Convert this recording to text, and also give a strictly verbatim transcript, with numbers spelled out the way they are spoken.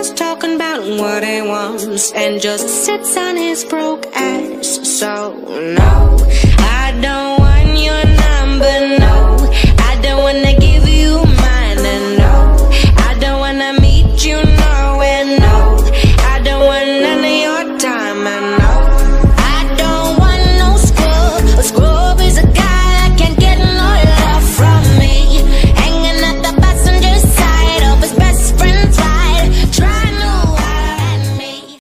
always talking about what he wants and just sits on his broke ass. So no, I don't